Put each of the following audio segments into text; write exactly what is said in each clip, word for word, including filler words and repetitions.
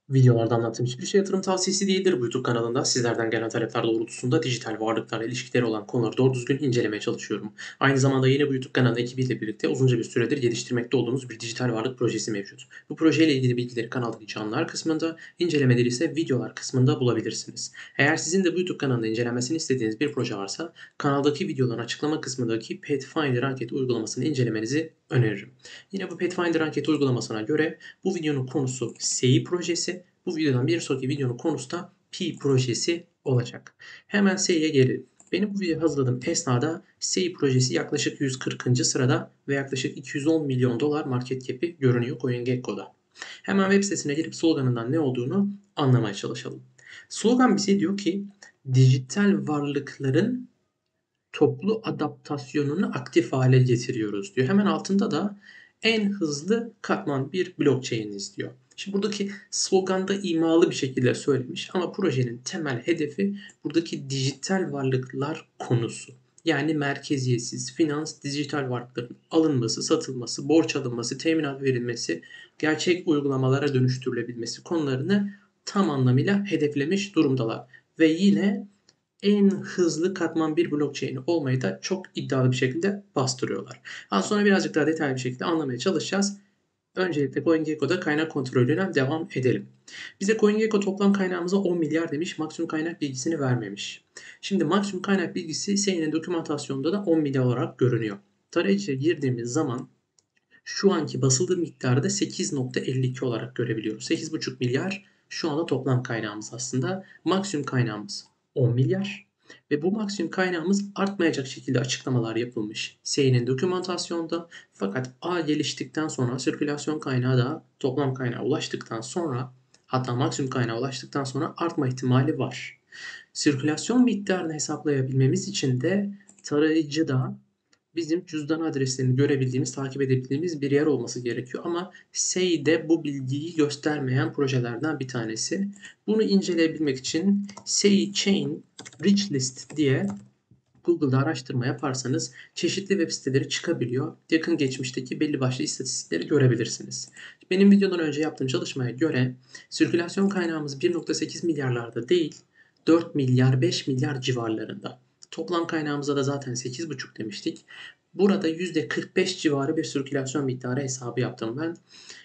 Videolarda anlattığım hiçbir şey yatırım tavsiyesi değildir. Bu YouTube kanalında sizlerden gelen talepler doğrultusunda dijital varlıklarla ilişkileri olan konuları doğru düzgün incelemeye çalışıyorum. Aynı zamanda yine bu YouTube kanalı ekibiyle birlikte uzunca bir süredir geliştirmekte olduğumuz bir dijital varlık projesi mevcut. Bu projeyle ilgili bilgileri kanaldaki canlılar kısmında, incelemeleri ise videolar kısmında bulabilirsiniz. Eğer sizin de bu YouTube kanalında incelenmesini istediğiniz bir proje varsa kanaldaki videoların açıklama kısmındaki Pathfinder anket uygulamasını incelemenizi öneririm. Yine bu Pathfinder anket uygulamasına göre bu videonun konusu S E I projesi. Bu videodan bir sonraki videonun konusu da Pi projesi olacak. Hemen S E I'ye gelelim. Benim bu videoyu hazırladığım esnada S E I projesi yaklaşık yüz kırkıncı sırada ve yaklaşık iki yüz on milyon dolar market cap'i görünüyor CoinGecko'da. Hemen web sitesine girip sloganından ne olduğunu anlamaya çalışalım. Slogan bize diyor ki dijital varlıkların toplu adaptasyonunu aktif hale getiriyoruz diyor. Hemen altında da en hızlı katman bir blockchain'iz diyor. Şimdi buradaki sloganda imalı bir şekilde söylemiş ama projenin temel hedefi buradaki dijital varlıklar konusu. Yani merkeziyetsiz finans, dijital varlıkların alınması, satılması, borç alınması, teminat verilmesi, gerçek uygulamalara dönüştürülebilmesi konularını tam anlamıyla hedeflemiş durumdalar. Ve yine en hızlı katman bir blockchain olmayı da çok iddialı bir şekilde bastırıyorlar. Az sonra birazcık daha detaylı bir şekilde anlamaya çalışacağız. Öncelikle CoinGecko'da kaynak kontrolüne devam edelim. Bize CoinGecko toplam kaynağımıza on milyar demiş, maksimum kaynak bilgisini vermemiş. Şimdi maksimum kaynak bilgisi S E I'nin dokümantasyonunda da on milyar olarak görünüyor. Tarayıcıya girdiğimiz zaman şu anki basıldığı miktarı da sekiz nokta elli iki olarak görebiliyoruz. sekiz virgül beş milyar şu anda toplam kaynağımız aslında. Maksimum kaynağımız on milyar. Ve bu maksimum kaynağımız artmayacak şekilde açıklamalar yapılmış S E I'nin dokümantasyonda. Fakat ağ geliştikten sonra sirkülasyon kaynağı da toplam kaynağa ulaştıktan sonra hatta maksimum kaynağa ulaştıktan sonra artma ihtimali var. Sirkülasyon miktarını hesaplayabilmemiz için de tarayıcıda bizim cüzdan adreslerini görebildiğimiz, takip edebildiğimiz bir yer olması gerekiyor. Ama S E I de bu bilgiyi göstermeyen projelerden bir tanesi. Bunu inceleyebilmek için S E I Chain Rich List diye Google'da araştırma yaparsanız çeşitli web siteleri çıkabiliyor. Yakın geçmişteki belli başlı istatistikleri görebilirsiniz. Benim videodan önce yaptığım çalışmaya göre sirkülasyon kaynağımız bir nokta sekiz milyarlarda değil, dört milyar beş milyar civarlarında. Toplam kaynağımıza da zaten sekiz virgül beş demiştik. Burada yüzde kırk beş civarı bir sirkülasyon miktarı hesabı yaptım ben.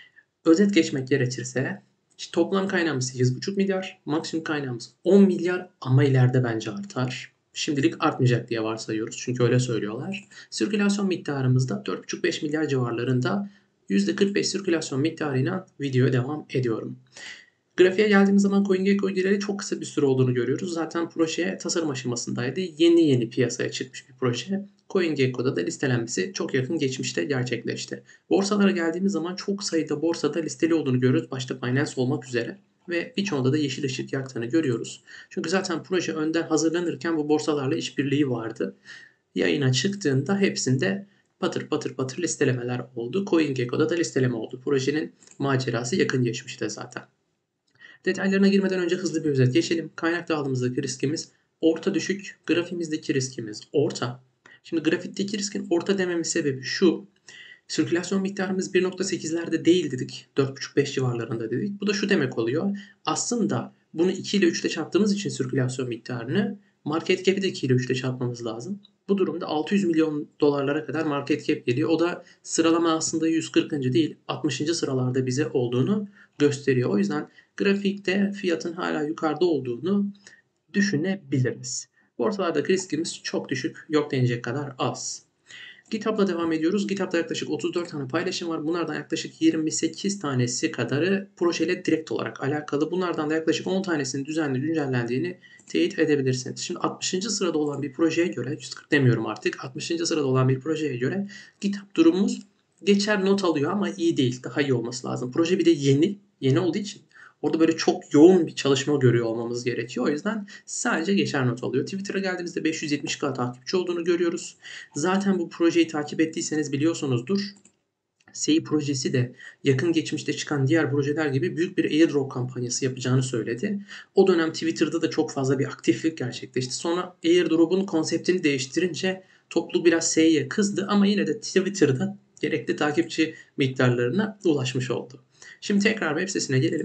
Özet geçmek gerekirse toplam kaynağımız sekiz virgül beş milyar, maksimum kaynağımız on milyar ama ileride bence artar. Şimdilik artmayacak diye varsayıyoruz çünkü öyle söylüyorlar. Sirkülasyon miktarımız da dört virgül beş milyar civarlarında. yüzde kırk beş sirkülasyon miktarıyla videoya devam ediyorum. Grafiğe geldiğimiz zaman CoinGecko gireli çok kısa bir süre olduğunu görüyoruz. Zaten proje tasarım aşamasındaydı. Yeni yeni piyasaya çıkmış bir proje. CoinGecko'da da listelenmesi çok yakın geçmişte gerçekleşti. Borsalara geldiğimiz zaman çok sayıda borsada listeli olduğunu görüyoruz. Başta Binance olmak üzere. Ve birçoğunda da yeşil ışık yaktığını görüyoruz. Çünkü zaten proje önden hazırlanırken bu borsalarla işbirliği vardı. Yayına çıktığında hepsinde patır patır patır listelemeler oldu. CoinGecko'da da listeleme oldu. Projenin macerası yakın geçmişte zaten. Detaylarına girmeden önce hızlı bir özet geçelim. Kaynak dağılımımızdaki riskimiz orta düşük, grafimizdeki riskimiz orta. Şimdi grafikteki riskin orta dememin sebebi şu. Sirkülasyon miktarımız bir nokta sekizlerde değil dedik. dört virgül beş civarlarında dedik. Bu da şu demek oluyor. Aslında bunu iki ile üç ile çarptığımız için sirkülasyon miktarını market cap'i de iki ile üç ile çarpmamız lazım. Bu durumda altı yüz milyon dolarlara kadar market cap geliyor. O da sıralama aslında yüz kırkıncı değil altmışıncı sıralarda bize olduğunu gösteriyor. O yüzden grafikte fiyatın hala yukarıda olduğunu düşünebiliriz. Borsalardaki riskimiz çok düşük, yok denecek kadar az. GitHub'la devam ediyoruz. GitHub'da yaklaşık otuz dört tane paylaşım var. Bunlardan yaklaşık yirmi sekiz tanesi kadarı projeyle direkt olarak alakalı. Bunlardan da yaklaşık on tanesinin düzenli güncellendiğini teyit edebilirsiniz. Şimdi altmışıncı sırada olan bir projeye göre, yüz kırk demiyorum artık, altmışıncı sırada olan bir projeye göre GitHub durumumuz geçer not alıyor ama iyi değil. Daha iyi olması lazım. Proje bir de yeni, yeni olduğu için orada böyle çok yoğun bir çalışma görüyor olmamız gerekiyor. O yüzden sadece geçer not alıyor. Twitter'a geldiğimizde beş yüz yetmiş bin takipçi olduğunu görüyoruz. Zaten bu projeyi takip ettiyseniz biliyorsunuzdur. S E I projesi de yakın geçmişte çıkan diğer projeler gibi büyük bir airdrop kampanyası yapacağını söyledi. O dönem Twitter'da da çok fazla bir aktiflik gerçekleşti. Sonra airdrop'un konseptini değiştirince topluluk biraz S E I'ye kızdı ama yine de Twitter'da gerekli takipçi miktarlarına ulaşmış oldu. Şimdi tekrar web sitesine gelelim.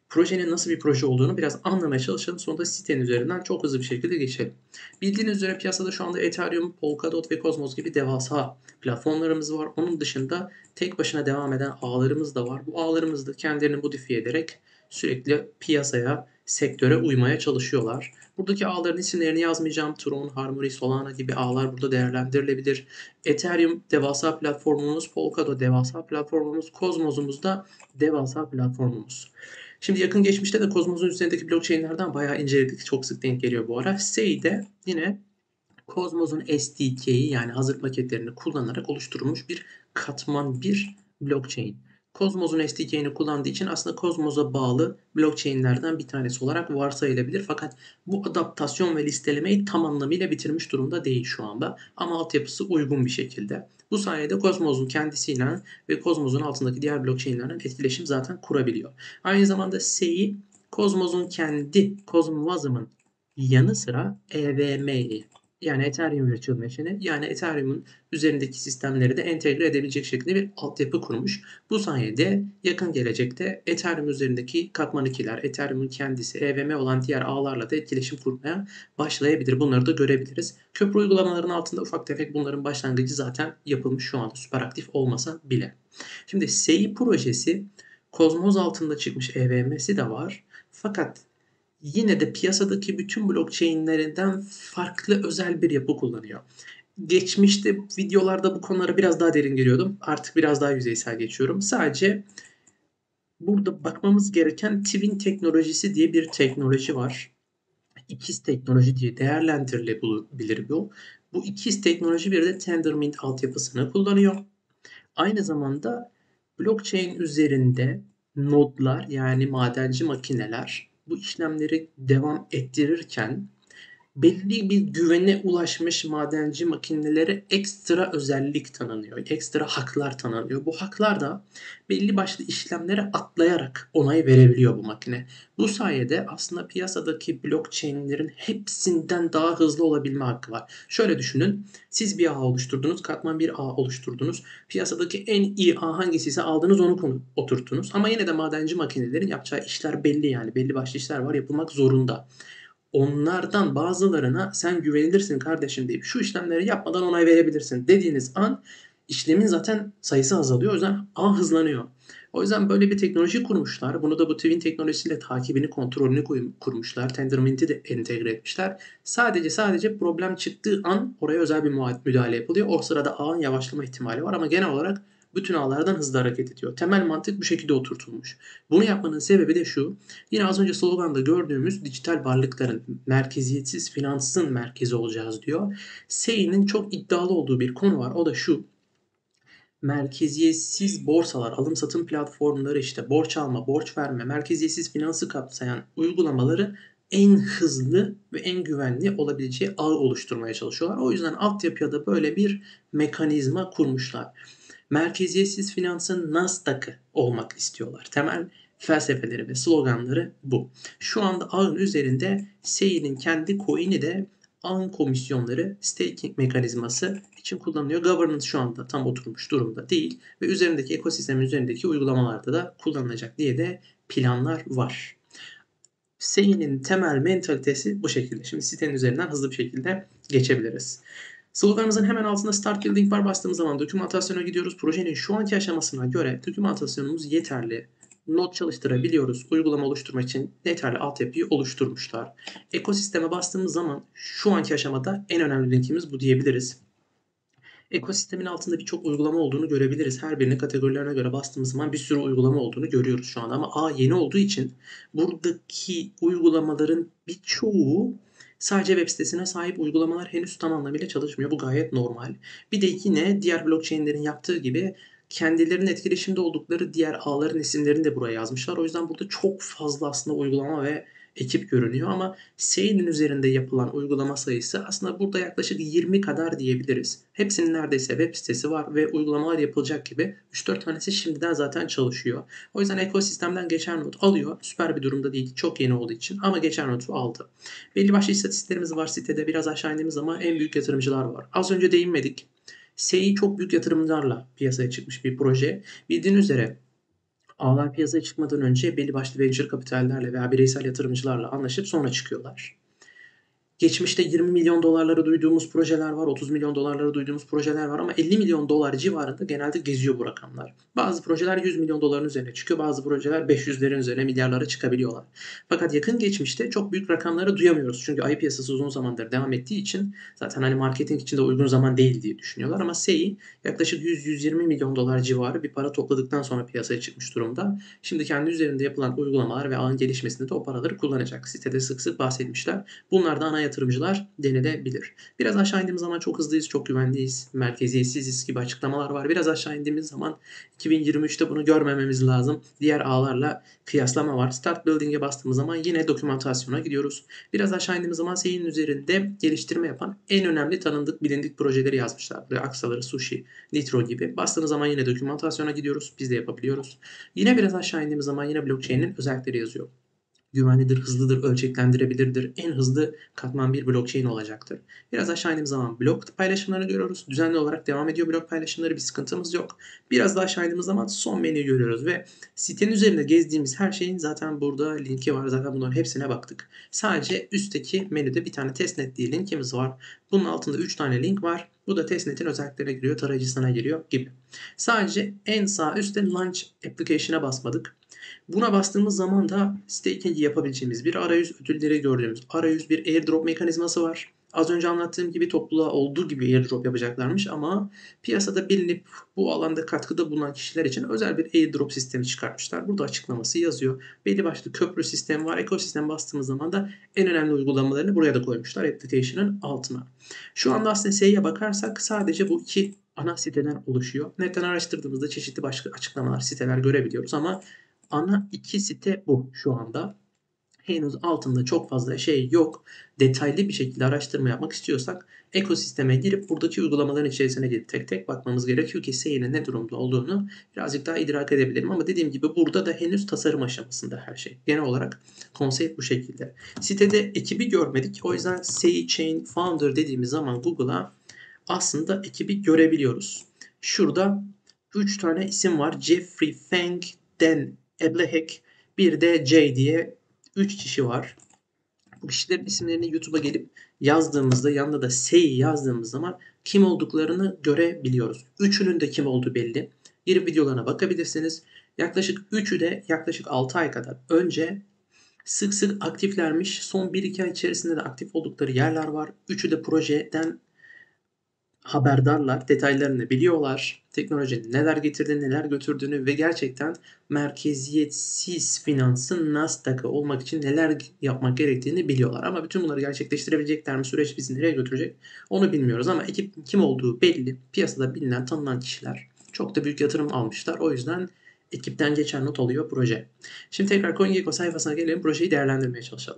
Projenin nasıl bir proje olduğunu biraz anlamaya çalışalım. Sonra da sitenin üzerinden çok hızlı bir şekilde geçelim. Bildiğiniz üzere piyasada şu anda Ethereum, Polkadot ve Cosmos gibi devasa platformlarımız var. Onun dışında tek başına devam eden ağlarımız da var. Bu ağlarımız da kendilerini modifiye ederek sürekli piyasaya, sektöre uymaya çalışıyorlar. Buradaki ağların isimlerini yazmayacağım. Tron, Harmony, Solana gibi ağlar burada değerlendirilebilir. Ethereum devasa platformumuz, Polkadot devasa platformumuz, Cosmos'umuz da devasa platformumuz. Şimdi yakın geçmişte de Cosmos'un üzerindeki blockchain'lerden bayağı inceledik. Çok sık denk geliyor bu ara. Sei de yine Cosmos'un S D K'yi yani hazır paketlerini kullanarak oluşturulmuş bir katman bir blockchain. Cosmos'un S D K'ini kullandığı için aslında Cosmos'a bağlı blockchain'lerden bir tanesi olarak varsayılabilir. Fakat bu adaptasyon ve listelemeyi tam anlamıyla bitirmiş durumda değil şu anda. Ama altyapısı uygun bir şekilde. Bu sayede Cosmos'un kendisiyle ve Cosmos'un altındaki diğer blockchain'lerden etkileşim zaten kurabiliyor. Aynı zamanda Sei, Cosmos'un kendi Cosmosm'ın yanı sıra E V M'yi yani Ethereum Virtual Machine'i yani Ethereum'un üzerindeki sistemleri de entegre edebilecek şekilde bir altyapı kurmuş. Bu sayede yakın gelecekte Ethereum üzerindeki katman ikiler, Ethereum'un kendisi, E V M olan diğer ağlarla da etkileşim kurmaya başlayabilir. Bunları da görebiliriz. Köprü uygulamalarının altında ufak tefek bunların başlangıcı zaten yapılmış şu anda süper aktif olmasa bile. Şimdi Sei projesi Cosmos altında çıkmış E V M'si de var. Fakat yine de piyasadaki bütün blockchain'lerinden farklı özel bir yapı kullanıyor. Geçmişte videolarda bu konulara biraz daha derin giriyordum. Artık biraz daha yüzeysel geçiyorum. Sadece burada bakmamız gereken Twin teknolojisi diye bir teknoloji var. İkiz teknoloji diye değerlendirilebilir bu. Bu ikiz teknoloji bir de Tendermint altyapısını kullanıyor. Aynı zamanda blockchain üzerinde nodlar yani madenci makineler bu işlemleri devam ettirirken belli bir güvene ulaşmış madenci makinelere ekstra özellik tanınıyor. Ekstra haklar tanınıyor. Bu haklar da belli başlı işlemlere atlayarak onay verebiliyor bu makine. Bu sayede aslında piyasadaki blockchain'lerin hepsinden daha hızlı olabilme hakkı var. Şöyle düşünün. Siz bir ağ oluşturdunuz. Katman bir ağ oluşturdunuz. Piyasadaki en iyi ağ hangisiyse aldınız onu konu oturttunuz. Ama yine de madenci makinelerin yapacağı işler belli yani. Belli başlı işler var yapılmak zorunda. Onlardan bazılarına sen güvenilirsin kardeşim deyip şu işlemleri yapmadan onay verebilirsin dediğiniz an işlemin zaten sayısı azalıyor. O yüzden ağ hızlanıyor. O yüzden böyle bir teknoloji kurmuşlar. Bunu da bu Twin teknolojisiyle takibini, kontrolünü kurmuşlar. Tendermint'i de entegre etmişler. Sadece sadece problem çıktığı an oraya özel bir müdahale yapılıyor. O sırada ağın yavaşlama ihtimali var ama genel olarak bütün ağlardan hızlı hareket ediyor. Temel mantık bu şekilde oturtulmuş. Bunu yapmanın sebebi de şu. Yine az önce sloganda gördüğümüz dijital varlıkların merkeziyetsiz finansın merkezi olacağız diyor. Sei'nin çok iddialı olduğu bir konu var. O da şu. Merkeziyetsiz borsalar, alım satım platformları işte borç alma, borç verme, merkeziyetsiz finansı kapsayan uygulamaları en hızlı ve en güvenli olabileceği ağ oluşturmaya çalışıyorlar. O yüzden altyapıya da böyle bir mekanizma kurmuşlar. Merkeziyetsiz finansın Nasdaq'ı olmak istiyorlar. Temel felsefeleri ve sloganları bu. Şu anda ağın üzerinde Sei'nin kendi coin'i de ağın komisyonları staking mekanizması için kullanılıyor. Governance şu anda tam oturmuş durumda değil ve üzerindeki ekosistemin üzerindeki uygulamalarda da kullanılacak diye de planlar var. Sei'nin temel mentalitesi bu şekilde. Şimdi sitenin üzerinden hızlı bir şekilde geçebiliriz. Sloganımızın hemen altında Start Building var. Bastığımız zaman dokümantasyona gidiyoruz. Projenin şu anki aşamasına göre dokümantasyonumuz yeterli. Not çalıştırabiliyoruz. Uygulama oluşturmak için yeterli altyapıyı oluşturmuşlar. Ekosisteme bastığımız zaman şu anki aşamada en önemli linkimiz bu diyebiliriz. Ekosistemin altında birçok uygulama olduğunu görebiliriz. Her birinin kategorilerine göre bastığımız zaman bir sürü uygulama olduğunu görüyoruz şu anda. Ama ağ yeni olduğu için buradaki uygulamaların birçoğu sadece web sitesine sahip uygulamalar henüz tam anlamıyla çalışmıyor. Bu gayet normal. Bir de yine diğer blockchain'lerin yaptığı gibi kendilerinin etkileşimde oldukları diğer ağların isimlerini de buraya yazmışlar. O yüzden burada çok fazla aslında uygulama ve ekip görünüyor ama Sei'nin üzerinde yapılan uygulama sayısı aslında burada yaklaşık yirmi kadar diyebiliriz. Hepsinin neredeyse web sitesi var ve uygulamalar yapılacak gibi üç dört tanesi şimdiden zaten çalışıyor. O yüzden ekosistemden geçer not alıyor. Süper bir durumda değil. Çok yeni olduğu için ama geçer notu aldı. Belli başlı istatistiklerimiz var sitede. Biraz aşağı indiğimiz zaman en büyük yatırımcılar var. Az önce değinmedik. Sei çok büyük yatırımlarla piyasaya çıkmış bir proje. Bildiğiniz üzere Ağlar piyasaya çıkmadan önce belli başlı venture kapitallerle veya bireysel yatırımcılarla anlaşıp sonra çıkıyorlar. Geçmişte yirmi milyon dolarları duyduğumuz projeler var, otuz milyon dolarları duyduğumuz projeler var ama elli milyon dolar civarında genelde geziyor bu rakamlar. Bazı projeler yüz milyon doların üzerine çıkıyor, bazı projeler beş yüzlerin üzerine milyarlara çıkabiliyorlar. Fakat yakın geçmişte çok büyük rakamları duyamıyoruz. Çünkü ayı piyasası uzun zamandır devam ettiği için zaten hani marketing için de uygun zaman değil diye düşünüyorlar. Ama S E I yaklaşık yüz yüz yirmi milyon dolar civarı bir para topladıktan sonra piyasaya çıkmış durumda. Şimdi kendi üzerinde yapılan uygulamalar ve ağın gelişmesinde de o paraları kullanacak. Sitede sık sık bahsetmişler. Bunlar da ana yatırımcılar denilebilir. Biraz aşağı indiğimiz zaman çok hızlıyız, çok güvenliyiz, merkeziyetsiziz gibi açıklamalar var. Biraz aşağı indiğimiz zaman iki bin yirmi üçte bunu görmememiz lazım. Diğer ağlarla kıyaslama var. Start Building'e bastığımız zaman yine dokümantasyona gidiyoruz. Biraz aşağı indiğimiz zaman S E I'nin üzerinde geliştirme yapan en önemli tanındık bilindik projeleri yazmışlar. Böyle Aksaları, Sushi, Nitro gibi. Bastığımız zaman yine dokümantasyona gidiyoruz. Biz de yapabiliyoruz. Yine biraz aşağı indiğimiz zaman yine blockchain'in özellikleri yazıyor. Güvenlidir, hızlıdır, ölçeklendirebilirdir. En hızlı katman bir blockchain olacaktır. Biraz aşağı indiğimiz zaman blok paylaşımlarını görüyoruz. Düzenli olarak devam ediyor blok paylaşımları. Bir sıkıntımız yok. Biraz daha aşağı indiğimiz zaman son menüyü görüyoruz ve sitenin üzerinde gezdiğimiz her şeyin zaten burada linki var. Zaten bunların hepsine baktık. Sadece üstteki menüde bir tane testnet diye linkimiz var. Bunun altında üç tane link var. Bu da testnetin özelliklerine giriyor, tarayıcısına giriyor gibi. Sadece en sağ üstte Launch Application'a basmadık. Buna bastığımız zaman da staking yapabileceğimiz bir arayüz, ödülleri gördüğümüz arayüz, bir airdrop mekanizması var. Az önce anlattığım gibi topluluğa olduğu gibi airdrop yapacaklarmış ama piyasada bilinip bu alanda katkıda bulunan kişiler için özel bir airdrop sistemi çıkartmışlar. Burada açıklaması yazıyor. Belli başlı köprü sistemi var. Ekosistem bastığımız zaman da en önemli uygulamalarını buraya da koymuşlar application'ın altına. Şu anda aslında S E I'ye bakarsak sadece bu iki ana siteden oluşuyor. Netten araştırdığımızda çeşitli başka açıklamalar, siteler görebiliyoruz ama ana iki site bu şu anda. Henüz altında çok fazla şey yok. Detaylı bir şekilde araştırma yapmak istiyorsak ekosisteme girip buradaki uygulamaların içerisine girip tek tek bakmamız gerekiyor ki S E I'nin ne durumda olduğunu birazcık daha idrak edebilirim. Ama dediğim gibi burada da henüz tasarım aşamasında her şey. Genel olarak konsept bu şekilde. Sitede ekibi görmedik. O yüzden S E I Chain Founder dediğimiz zaman Google'a aslında ekibi görebiliyoruz. Şurada üç tane isim var. Jeffrey Feng, Dan Eblehek, bir de J diye üç kişi var. Bu kişilerin isimlerini YouTube'a gelip yazdığımızda yanında da S E I yazdığımız zaman kim olduklarını görebiliyoruz. Üçünün de kim olduğu belli. Girip videolarına bakabilirsiniz. Yaklaşık üçü de yaklaşık altı ay kadar önce sık sık aktiflermiş. Son bir iki ay içerisinde de aktif oldukları yerler var. Üçü de projeden haberdarlar, detaylarını biliyorlar. Teknolojinin neler getirdiğini, neler götürdüğünü ve gerçekten merkeziyetsiz finansın Nasdaq'ı olmak için neler yapmak gerektiğini biliyorlar. Ama bütün bunları gerçekleştirebilecekler mi? Süreç bizi nereye götürecek? Onu bilmiyoruz ama ekip kim olduğu belli. Piyasada bilinen, tanınan kişiler. Çok da büyük yatırım almışlar. O yüzden ekipten geçen not alıyor proje. Şimdi tekrar CoinGecko sayfasına gelelim. Projeyi değerlendirmeye çalışalım.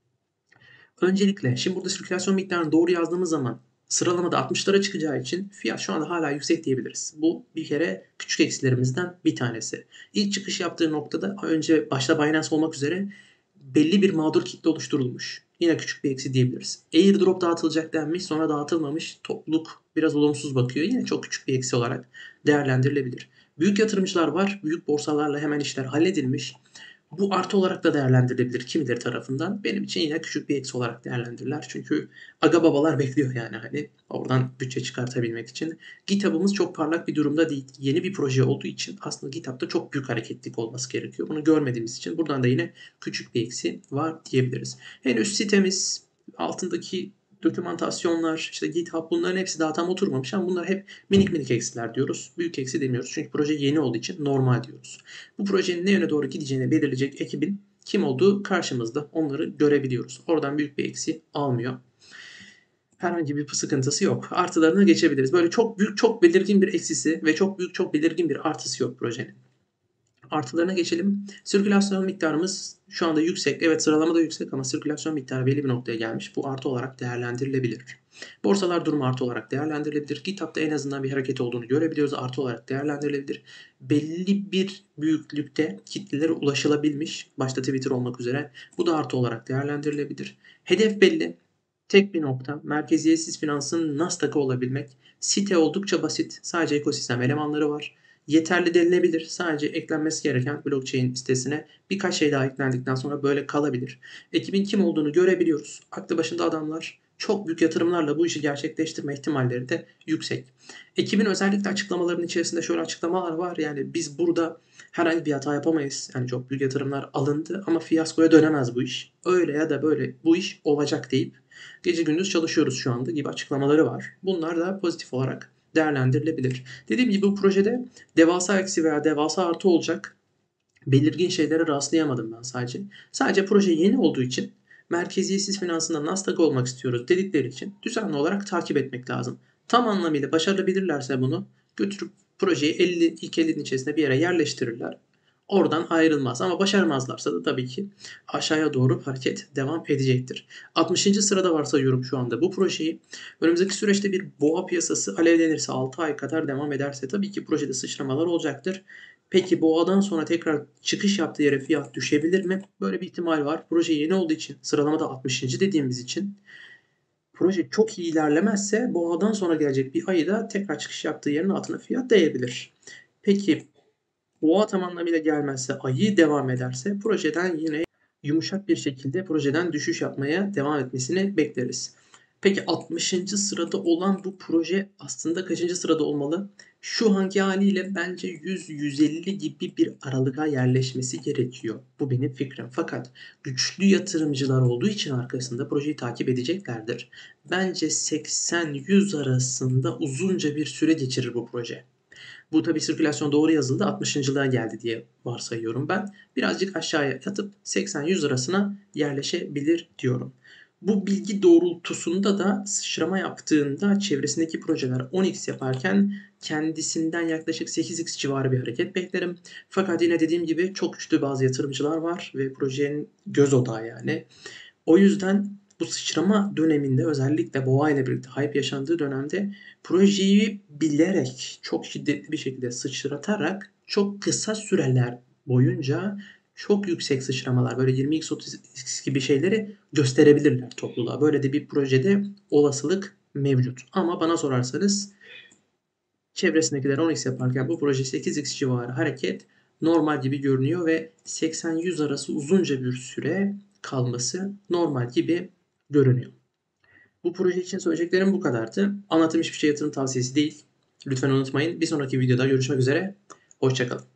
Öncelikle şimdi burada sirkülasyon miktarını doğru yazdığımız zaman sıralamada altmışlara çıkacağı için fiyat şu anda hala yüksek diyebiliriz. Bu bir kere küçük eksilerimizden bir tanesi. İlk çıkış yaptığı noktada önce başta Binance olmak üzere belli bir mağdur kitle oluşturulmuş. Yine küçük bir eksi diyebiliriz. Airdrop dağıtılacak denmiş, sonra dağıtılmamış. Topluluk biraz olumsuz bakıyor. Yine çok küçük bir eksi olarak değerlendirilebilir. Büyük yatırımcılar var. Büyük borsalarla hemen işler halledilmiş. Bu artı olarak da değerlendirilebilir kimileri tarafından. Benim için yine küçük bir eksi olarak değerlendirirler. Çünkü aga babalar bekliyor yani hani oradan bütçe çıkartabilmek için. GitHub'ımız çok parlak bir durumda değil. Yeni bir proje olduğu için aslında GitHub'da çok büyük hareketlilik olması gerekiyor. Bunu görmediğimiz için buradan da yine küçük bir eksi var diyebiliriz. Henüz sitemiz altındaki dokümantasyonlar, işte GitHub bunların hepsi daha tam oturmamış ama bunlar hep minik minik eksiler diyoruz. Büyük eksi demiyoruz çünkü proje yeni olduğu için normal diyoruz. Bu projenin ne yöne doğru gideceğini belirleyecek ekibin kim olduğu karşımızda. Onları görebiliyoruz. Oradan büyük bir eksi almıyor. Herhangi bir sıkıntısı yok. Artılarına geçebiliriz. Böyle çok büyük, çok belirgin bir eksisi ve çok büyük, çok belirgin bir artısı yok projenin. Artılarına geçelim. Sirkülasyon miktarımız şu anda yüksek. Evet sıralama da yüksek ama sirkülasyon miktarı belli bir noktaya gelmiş. Bu artı olarak değerlendirilebilir. Borsalar durumu artı olarak değerlendirilebilir. GitHub'da en azından bir hareket olduğunu görebiliyoruz. Artı olarak değerlendirilebilir. Belli bir büyüklükte kitlelere ulaşılabilmiş. Başta Twitter olmak üzere. Bu da artı olarak değerlendirilebilir. Hedef belli. Tek bir nokta. Merkeziyetsiz finansın Nasdaq'ı olabilmek. Site oldukça basit. Sadece ekosistem elemanları var. yeterli denilebilir. Sadece eklenmesi gereken blockchain sitesine birkaç şey daha eklendikten sonra böyle kalabilir. Ekibin kim olduğunu görebiliyoruz. Aklı başında adamlar, çok büyük yatırımlarla bu işi gerçekleştirme ihtimalleri de yüksek. Ekibin özellikle açıklamalarının içerisinde şöyle açıklamalar var. Yani biz burada herhangi bir hata yapamayız. Yani çok büyük yatırımlar alındı ama fiyaskoya dönemez bu iş. Öyle ya da böyle bu iş olacak deyip gece gündüz çalışıyoruz şu anda gibi açıklamaları var. Bunlar da pozitif olarak değerlendirilebilir. Dediğim gibi bu projede devasa eksi veya devasa artı olacak belirgin şeylere rastlayamadım ben sadece. Sadece proje yeni olduğu için merkeziyetsiz finansında Nasdaq olmak istiyoruz dedikleri için düzenli olarak takip etmek lazım. Tam anlamıyla başarabilirlerse bunu götürüp projeyi elli, ilk ellinin içerisinde bir yere yerleştirirler. Oradan ayrılmaz ama başarmazlarsa da tabii ki aşağıya doğru hareket devam edecektir. altmışıncı sırada varsayıyorum şu anda bu projeyi. Önümüzdeki süreçte bir boğa piyasası alevlenirse altı ay kadar devam ederse tabii ki projede sıçramalar olacaktır. Peki boğadan sonra tekrar çıkış yaptığı yere fiyat düşebilir mi? Böyle bir ihtimal var. Proje yeni olduğu için sıralamada altmışıncı dediğimiz için proje çok iyi ilerlemezse boğadan sonra gelecek bir ayda tekrar çıkış yaptığı yerin altına fiyat değebilir. Peki boğa tam anlamıyla gelmezse, ayı devam ederse projeden yine yumuşak bir şekilde projeden düşüş yapmaya devam etmesini bekleriz. Peki altmışıncı sırada olan bu proje aslında kaçıncı sırada olmalı? Şu anki haliyle bence yüz yüz elli gibi bir aralığa yerleşmesi gerekiyor. Bu benim fikrim. Fakat güçlü yatırımcılar olduğu için arkasında projeyi takip edeceklerdir. Bence seksen yüz arasında uzunca bir süre geçirir bu proje. Bu tabi sirkülasyon doğru yazıldı altmışıncılığa geldi diye varsayıyorum ben. Birazcık aşağıya yatıp seksen yüz arasına yerleşebilir diyorum. Bu bilgi doğrultusunda da sıçrama yaptığında çevresindeki projeler on x yaparken kendisinden yaklaşık sekiz x civarı bir hareket beklerim. Fakat yine dediğim gibi çok güçlü bazı yatırımcılar var ve projenin göz odağı yani. O yüzden bu sıçrama döneminde özellikle boğa ile birlikte hype yaşandığı dönemde projeyi bilerek çok şiddetli bir şekilde sıçratarak çok kısa süreler boyunca çok yüksek sıçramalar böyle yirmi x otuz x gibi şeyleri gösterebilirler topluluğa. Böyle de bir projede olasılık mevcut. Ama bana sorarsanız çevresindekiler on x yaparken bu proje sekiz x civarı hareket normal gibi görünüyor ve seksen yüz arası uzunca bir süre kalması normal gibi görünüyor. Bu proje için söyleyeceklerim bu kadardı. Anlatım hiçbir şey yatırım tavsiyesi değil. Lütfen unutmayın. Bir sonraki videoda görüşmek üzere. Hoşçakalın.